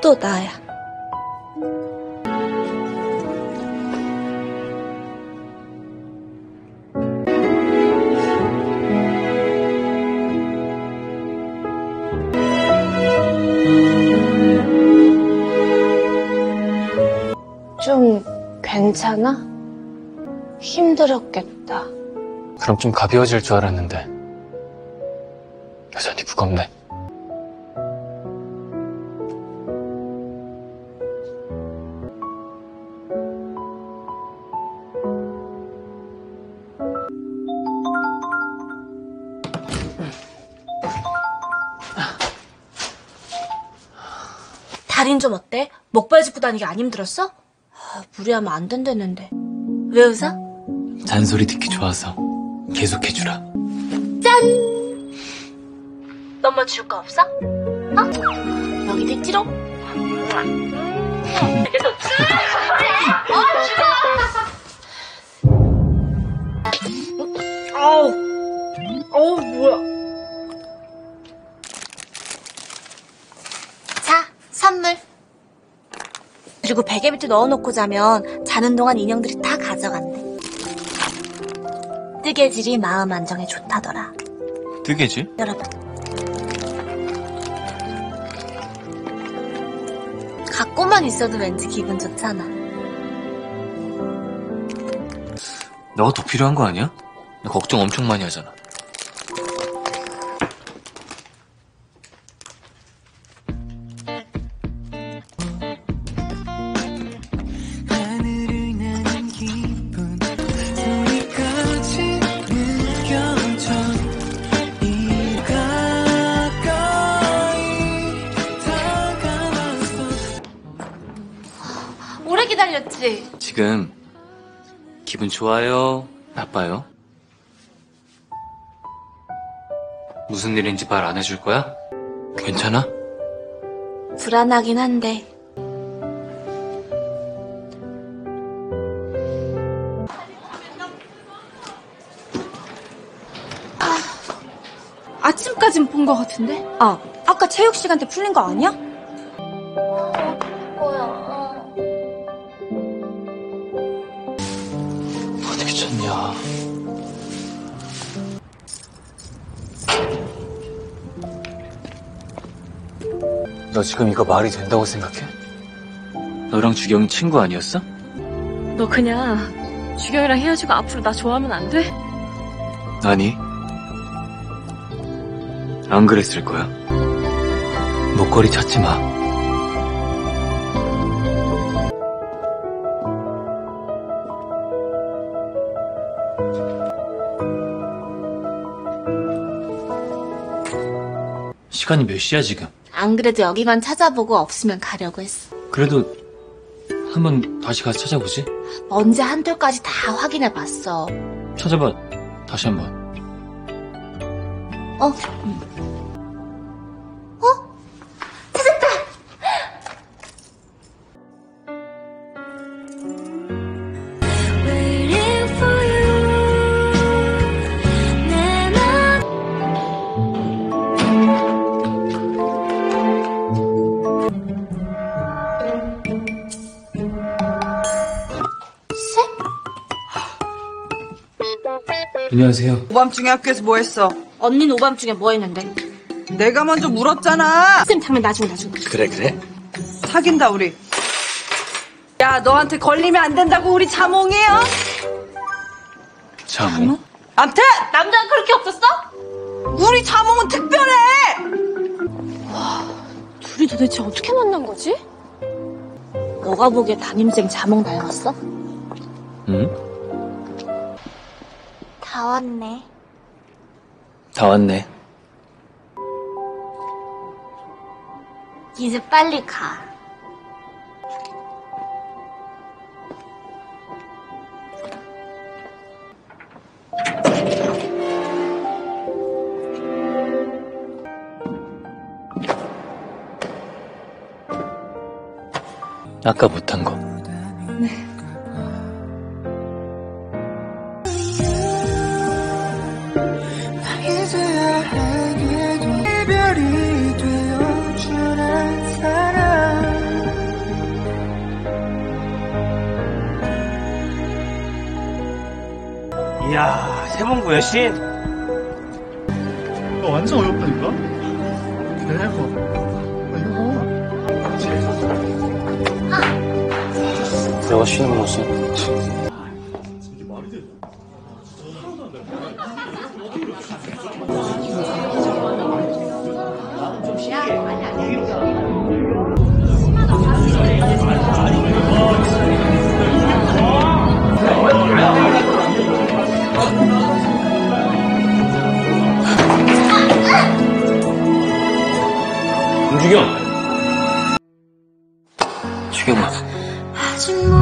또 나야. 좀 괜찮아? 힘들었겠다. 그럼 좀 가벼워질 줄 알았는데 여전히 무겁네. 다린 좀 어때? 목발 짚고 다니기 안 힘들었어? 무리하면 안 된다는데. 왜 웃어? 잔소리 듣기 좋아서 계속해주라. 짠! 너 뭐 줄 거 없어? 여기도 있지롱? 되게 좋지? 어우, 뭐야. 자, 선물. 그리고 베개 밑에 넣어놓고 자면 자는 동안 인형들이 다 가져간대. 뜨개질이 마음 안정에 좋다더라. 뜨개질? 여러분. 갖고만 있어도 왠지 기분 좋잖아. 너가 더 필요한 거 아니야? 나 걱정 엄청 많이 하잖아. 오래 기다렸지? 지금 기분 좋아요? 나빠요? 무슨 일인지 말 안 해줄 거야? 괜찮아? 불안하긴 한데. 아침까진 본 것 같은데? 아까 체육 시간 때 풀린 거 아니야? 어디 미쳤냐. 너 지금 이거 말이 된다고 생각해? 너랑 주경이 친구 아니었어? 너 그냥 주경이랑 헤어지고 앞으로 나 좋아하면 안 돼? 아니, 안 그랬을 거야. 목걸이 찾지 마. 시간이 몇 시야 지금? 안 그래도 여기만 찾아보고 없으면 가려고 했어. 그래도 한번 다시 가서 찾아보지. 먼지 한 톨까지 다 확인해봤어. 찾아봐. 다시 한번. 찾았다! 안녕하세요. 오밤중에 학교에서 뭐 했어? 언니는 오밤중에 뭐 했는데? 내가 먼저 물었잖아. 쌤 장면 나중에. 그래. 사귄다 우리. 야 너한테 걸리면 안 된다고 우리 자몽이에요. 자몽? 암튼 남자는 그렇게 없었어? 우리 자몽은 특별해. 둘이 도대체 어떻게 만난 거지? 너가 보기에 담임쌤 자몽 닮았어? 응? 다 왔네. 다 왔네. 이제 빨리 가. 아까 못한 거. 이별이 되어준 한 사람 이야, 세봉구야, 신. 완전 어렵다니까? 대박. 이거 내가 쉬는 모습. 이게 말이 돼? 주경. 주경아. 아직